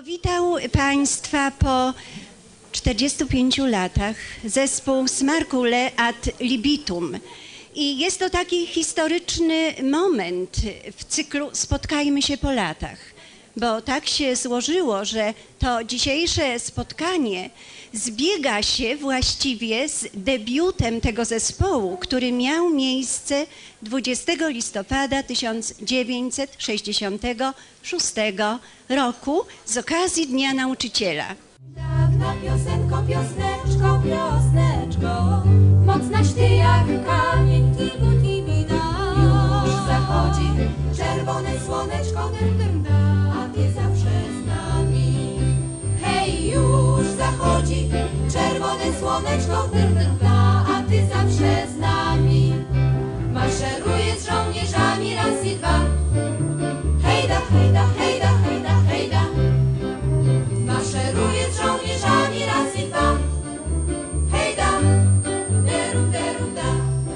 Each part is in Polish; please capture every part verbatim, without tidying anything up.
Powitał Państwa po czterdziestu pięciu latach zespół Smarcule ad libitum. I jest to taki historyczny moment w cyklu Spotkajmy się po latach, bo tak się złożyło, że to dzisiejsze spotkanie zbiega się właściwie z debiutem tego zespołu, który miał miejsce dwudziestego listopada tysiąc dziewięćset sześćdziesiątego szóstego roku z okazji Dnia Nauczyciela. Dawna piosenko, piosneczko, piosneczko, mocnaś ty jak kamień, tibu tibida. Już zachodzi czerwone słoneczko, dym, dym, da, a ty zawsze z nami. Hej, już zachodzi czerwone słoneczko, dym, dym, da, a ty zawsze z nami. Maszeruję z żołnierzami raz i dwa. Hejda, hejda, hejda, hejda, hejda. Maszeruję z żołnierzami raz i dwa. Hejda, derum, derum, da.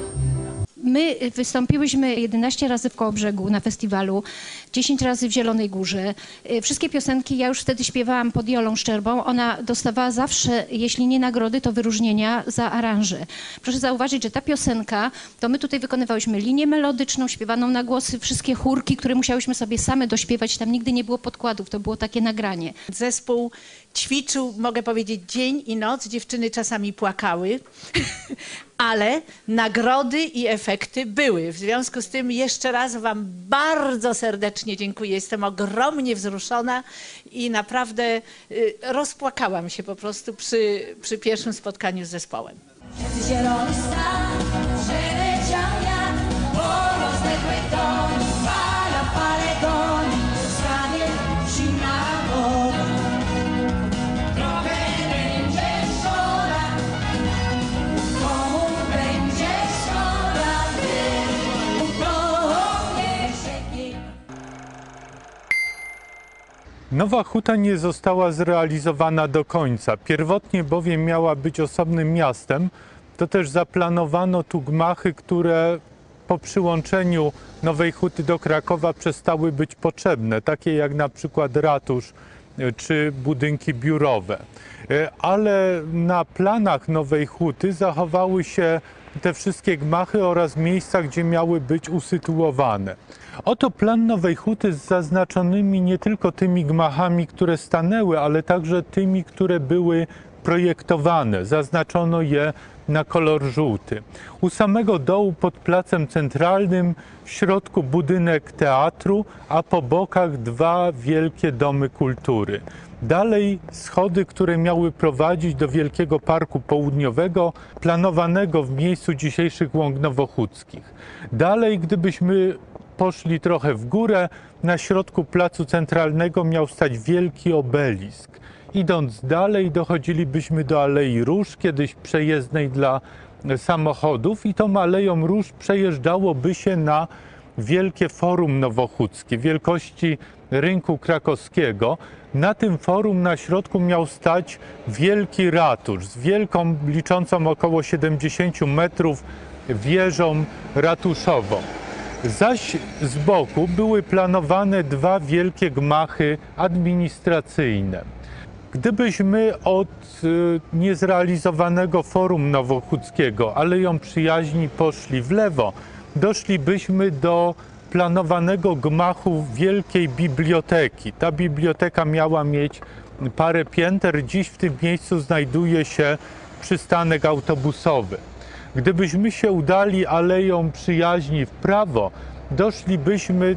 My wystąpiłyśmy jedenaście razy w Kołobrzegu na festiwalu, dziesięć razy w Zielonej Górze. Wszystkie piosenki ja już wtedy śpiewałam pod Jolą Szczerbą. Ona dostawała zawsze, jeśli nie nagrody, to wyróżnienia za aranże. Proszę zauważyć, że ta piosenka, to my tutaj wykonywałyśmy linię melodyczną, śpiewaną na głosy, wszystkie chórki, które musiałyśmy sobie same dośpiewać. Tam nigdy nie było podkładów, to było takie nagranie. Zespół ćwiczył, mogę powiedzieć, dzień i noc. Dziewczyny czasami płakały, ale nagrody i efekty były. W związku z tym jeszcze raz wam bardzo serdecznie dziękuję. Jestem ogromnie wzruszona i naprawdę y, rozpłakałam się po prostu przy, przy pierwszym spotkaniu z zespołem. Zielony stan, przeleciał jak po rozległej doni, fala fale goni, skanie zimna woda. Trochę będzie szkoda, komu będzie szkoda, gdy upomnie się pięknie. Nowa Huta nie została zrealizowana do końca. Pierwotnie bowiem miała być osobnym miastem. To też zaplanowano tu gmachy, które po przyłączeniu Nowej Huty do Krakowa przestały być potrzebne, takie jak na przykład ratusz czy budynki biurowe. Ale na planach Nowej Huty zachowały się te wszystkie gmachy oraz miejsca, gdzie miały być usytuowane. Oto plan Nowej Huty z zaznaczonymi nie tylko tymi gmachami, które stanęły, ale także tymi, które były projektowane. Zaznaczono je na kolor żółty. U samego dołu pod placem centralnym w środku budynek teatru, a po bokach dwa wielkie domy kultury. Dalej schody, które miały prowadzić do Wielkiego Parku Południowego, planowanego w miejscu dzisiejszych Łąk Nowochódzkich. Dalej, gdybyśmy poszli trochę w górę, na środku placu centralnego miał stać wielki obelisk. Idąc dalej, dochodzilibyśmy do Alei Róż, kiedyś przejezdnej dla samochodów, i tą Aleją Róż przejeżdżałoby się na Wielkie Forum Nowochódzkie, wielkości rynku krakowskiego. Na tym forum na środku miał stać wielki ratusz z wielką, liczącą około siedemdziesiąt metrów wieżą ratuszową. Zaś z boku były planowane dwa wielkie gmachy administracyjne. Gdybyśmy od y, niezrealizowanego Forum Nowochódzkiego Aleją Przyjaźni poszli w lewo, doszlibyśmy do planowanego gmachu Wielkiej Biblioteki. Ta biblioteka miała mieć parę pięter. Dziś w tym miejscu znajduje się przystanek autobusowy. Gdybyśmy się udali Aleją Przyjaźni w prawo, doszlibyśmy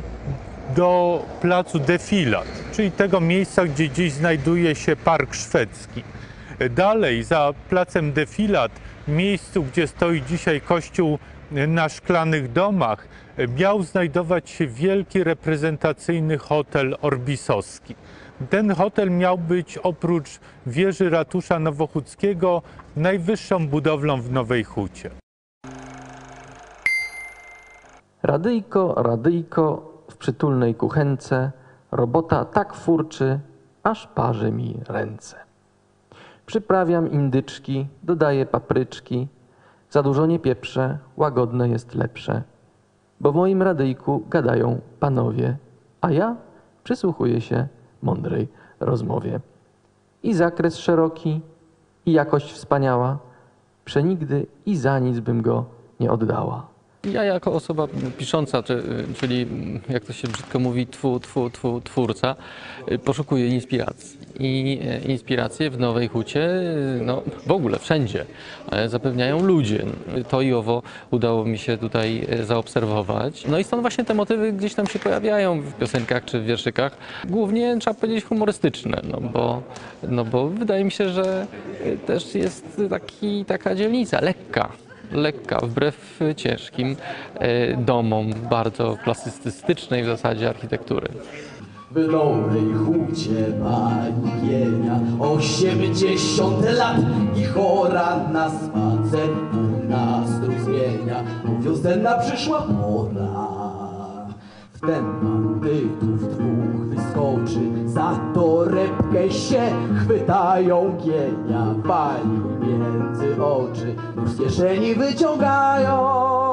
do placu Defilat, czyli tego miejsca, gdzie dziś znajduje się Park Szwedzki. Dalej, za placem Defilat, w miejscu, gdzie stoi dzisiaj kościół na Szklanych Domach, miał znajdować się wielki reprezentacyjny hotel orbisowski. Ten hotel miał być oprócz wieży ratusza nowochódzkiego najwyższą budowlą w Nowej Hucie. Radyjko, radyjko, w przytulnej kuchence, robota tak furczy, aż parzy mi ręce. Przyprawiam indyczki, dodaję papryczki, za dużo nie pieprzę, łagodne jest lepsze. Bo w moim radyjku gadają panowie, a ja przysłuchuję się mądrej rozmowie. I zakres szeroki, i jakość wspaniała, przenigdy i za nic bym go nie oddała. Ja jako osoba pisząca, czyli jak to się brzydko mówi, twu, twu, twu, twórca, poszukuję inspiracji. I inspiracje w Nowej Hucie, no w ogóle wszędzie, zapewniają ludzie. To i owo udało mi się tutaj zaobserwować. No i stąd właśnie te motywy gdzieś tam się pojawiają w piosenkach czy w wierszykach. Głównie trzeba powiedzieć humorystyczne, no bo, no bo wydaje mi się, że też jest taki, taka dzielnica lekka. lekka, wbrew ciężkim e, domom bardzo klasycystycznej w zasadzie architektury. W Nowej Hucie pani Gienia osiemdziesiąt lat i chora na spacer nastrój zmienia, bo wiosenna przyszła pora. Wtem bandytów dwóch wyskoczy, za torebkę się chwytają Gienia, pali między oczy, z kieszeni wyciągają